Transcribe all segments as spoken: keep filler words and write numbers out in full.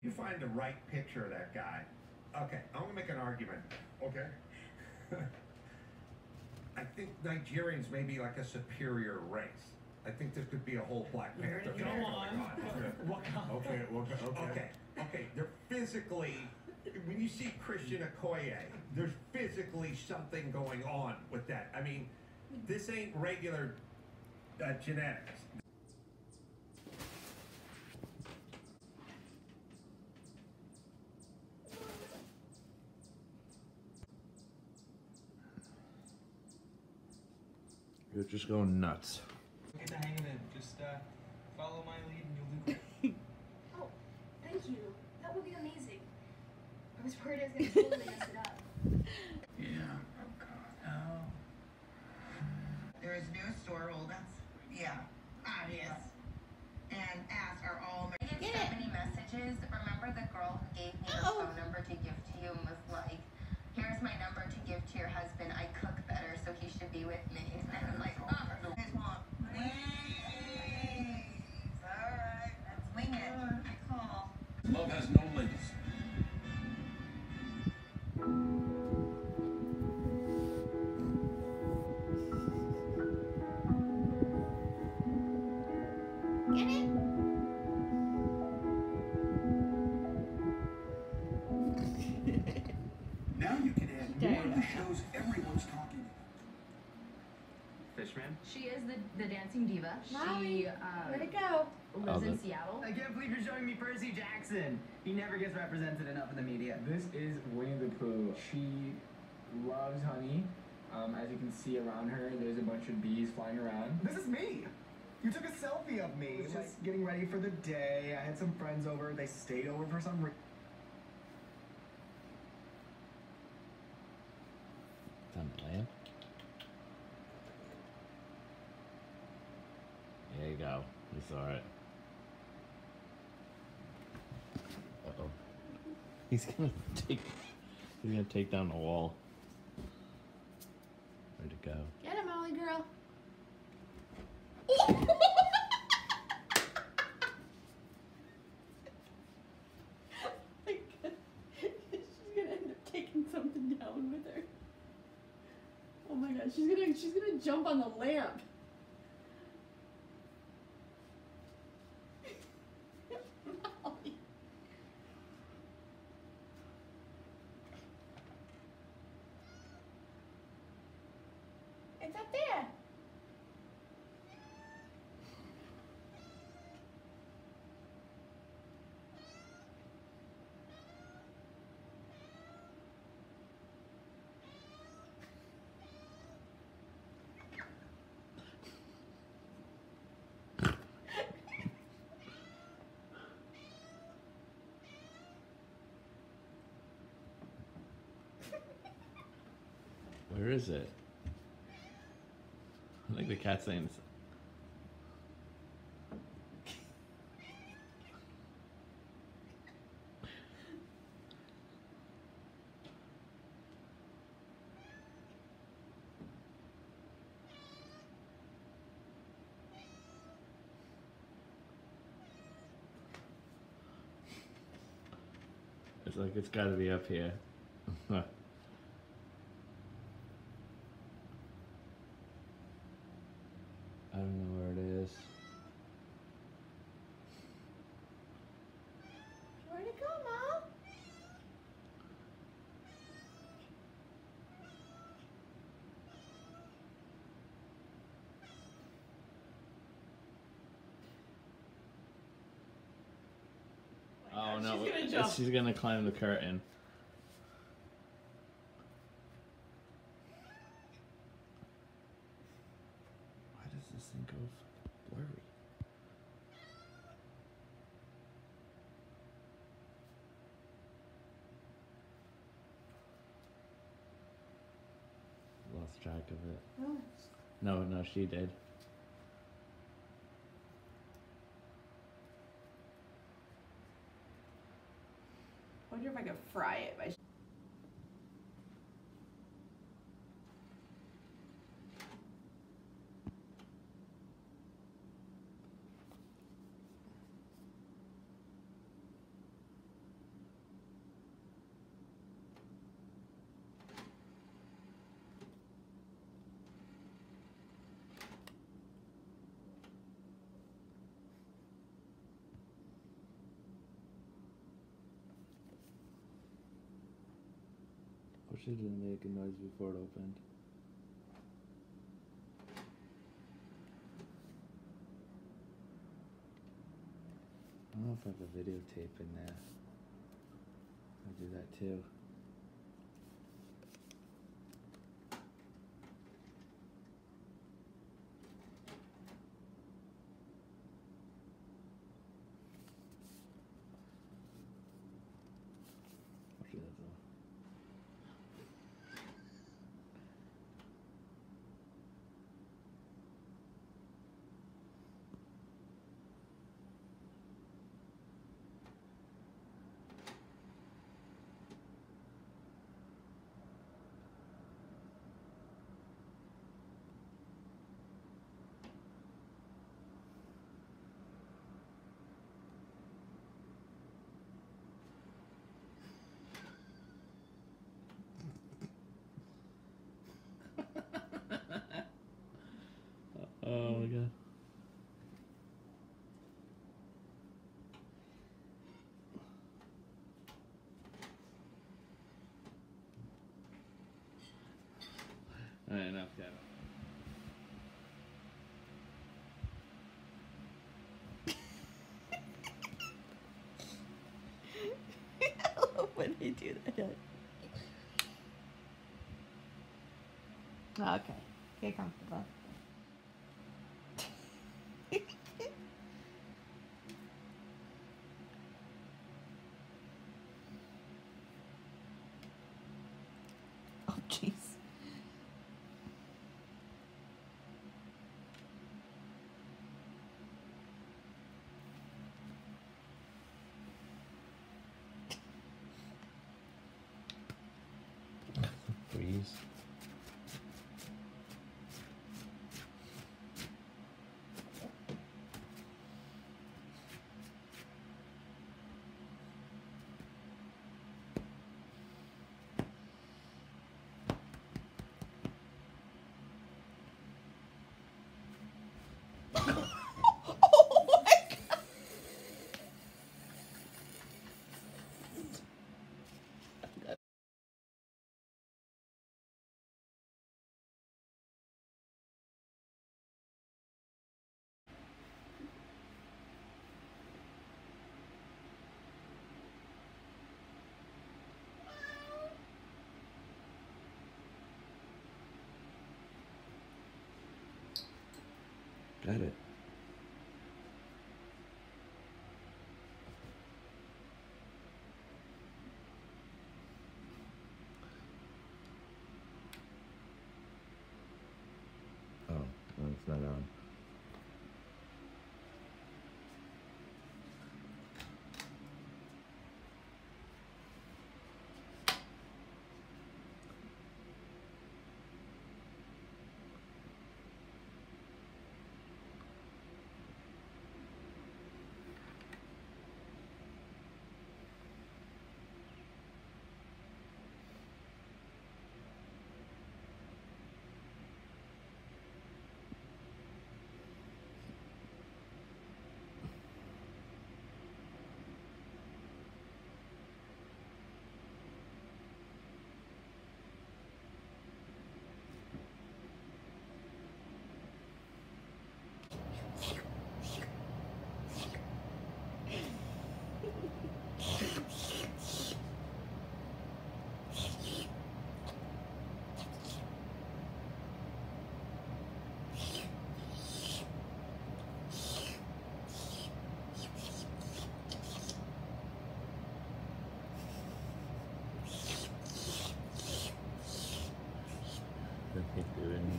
You find the right picture of that guy. Okay, I'm gonna make an argument. Okay. I think Nigerians may be like a superior race. I think there could be a whole Black Panther. Go on. Okay, okay, okay. Okay, okay. They're physically. When you see Christian Okoye, there's physically something going on with that. I mean, this ain't regular uh, genetics. You're just going nuts. Get the hang of it. Just uh, follow my lead and you'll do great. Oh, thank you. That would be amazing. I was worried I was going to totally mess it up. Yeah. Oh, God. Oh. There is no store rule. That's, yeah, obvious. And ask are all... I get so many messages. Remember the girl who gave me her phone number to give to you and was like, here's my number to give to your husband. I cook better, so he should be with me. And I'm like, oh. Just want, please. All right, let's wing it. I call. Love has no limits. Get it? Now you can add more of the shows everyone's talking about. Fishman? She is the, the dancing diva. Molly, She uh, where'd it go? lives Oh, in the- Seattle. I can't believe you're showing me Percy Jackson. He never gets represented enough in the media. This is Winnie the Pooh. She loves honey. Um, as you can see around her, there's a bunch of bees flying around. This is me. You took a selfie of me, It's like just- getting ready for the day. I had some friends over. They stayed over for some reason. It's on the lamp. There you go. You saw it. Uh oh. He's gonna take. He's gonna take down the wall. Where'd it go? Get it, Molly girl. She's gonna end up taking something down with her. Oh my god, she's gonna she's gonna jump on the lamp. Molly. It's up there. Where is it? I think the cat's saying it's... It's like it's gotta be up here. I don't know where it is. Where'd it go, Mom? Oh no, she's gonna it's- jump. she's gonna climb the curtain. Why does this thing go blurry? Lost track of it. Oh. No, no, she did. I wonder if I could fry it by she didn't make a noise before it opened. I don't know if I have a videotape in there. I'll do that too. Actually, that's all. Oh my god. Alright, enough, Kevin. I love when they do that. Okay, get comfortable. Oh, jeez. Freeze. Oh my god! Got it. Oh, no, it's not on. What are you doing?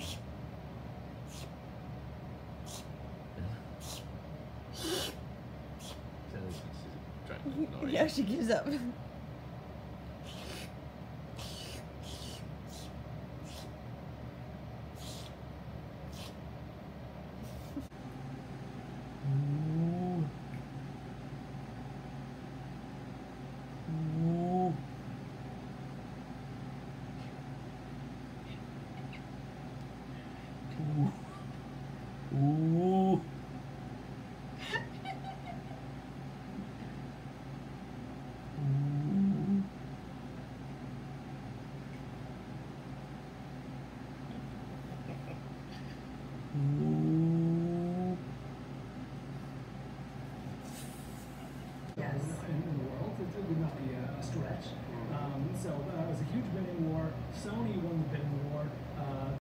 Yeah, she gives up. Ooh. Ooh. match. Um, so uh, it was a huge bidding war. Sony won the bidding war. Uh,